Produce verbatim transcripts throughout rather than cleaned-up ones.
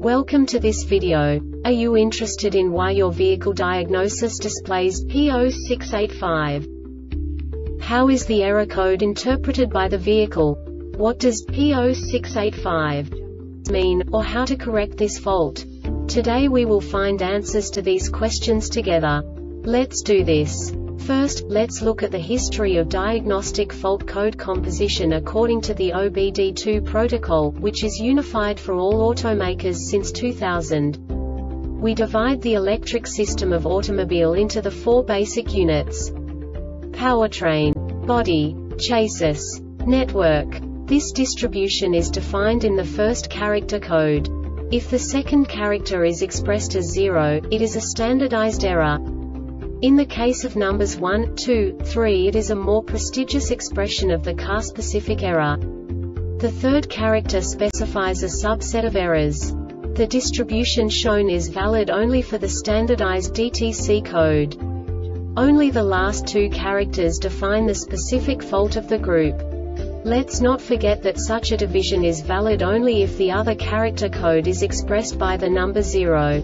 Welcome to this video. Are you interested in why your vehicle diagnosis displays P zero six eight five? How is the error code interpreted by the vehicle? What does P zero six eight five mean, or how to correct this fault? Today we will find answers to these questions together. Let's do this. First, let's look at the history of diagnostic fault code composition according to the O B D two protocol, which is unified for all automakers since two thousand. We divide the electric system of automobile into the four basic units: powertrain, body, chassis, network. This distribution is defined in the first character code. If the second character is expressed as zero, it is a standardized error. In the case of numbers one, two, three, it is a more prestigious expression of the car-specific error. The third character specifies a subset of errors. The distribution shown is valid only for the standardized D T C code. Only the last two characters define the specific fault of the group. Let's not forget that such a division is valid only if the other character code is expressed by the number zero.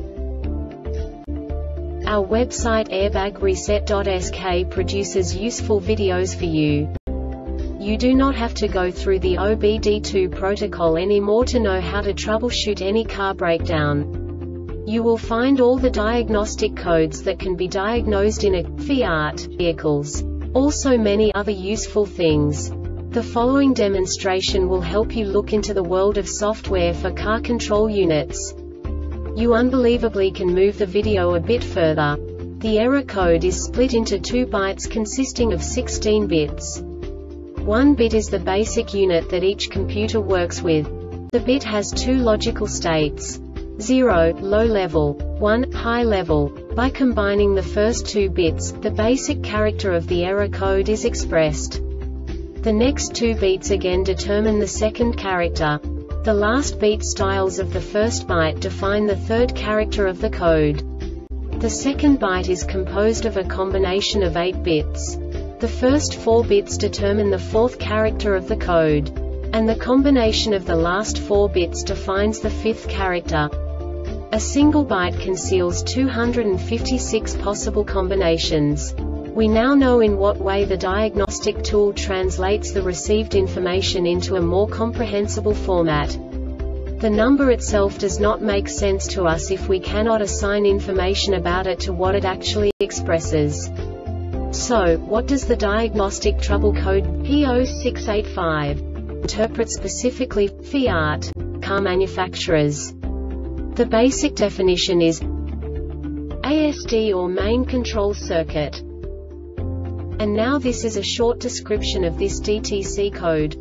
Our website airbag reset dot S K produces useful videos for you. You do not have to go through the O B D two protocol anymore to know how to troubleshoot any car breakdown. You will find all the diagnostic codes that can be diagnosed in a Fiat vehicles. Also many other useful things. The following demonstration will help you look into the world of software for car control units. You unbelievably can move the video a bit further. The error code is split into two bytes consisting of sixteen bits. One bit is the basic unit that each computer works with. The bit has two logical states: zero, low level, one, high level. By combining the first two bits, the basic character of the error code is expressed. The next two bits again determine the second character. The last beat styles of the first byte define the third character of the code. The second byte is composed of a combination of eight bits. The first four bits determine the fourth character of the code. And the combination of the last four bits defines the fifth character. A single byte conceals two hundred fifty-six possible combinations. We now know in what way the diagnostic tool translates the received information into a more comprehensible format. The number itself does not make sense to us if we cannot assign information about it to what it actually expresses. So, what does the diagnostic trouble code P zero six eight five interpret specifically for Fiat car manufacturers? The basic definition is A S D or main control circuit. And now this is a short description of this D T C code.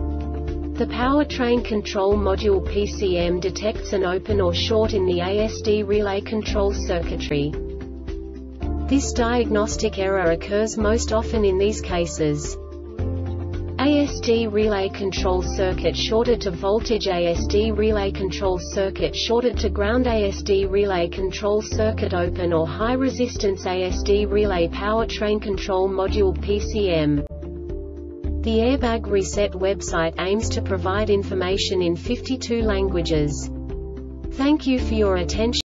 The powertrain control module P C M detects an open or short in the A S D relay control circuitry. This diagnostic error occurs most often in these cases: A S D relay control circuit shorted to voltage, A S D relay control circuit shorted to ground, A S D relay control circuit open or high resistance, A S D relay powertrain control module P C M. The Airbag Reset website aims to provide information in fifty-two languages. Thank you for your attention.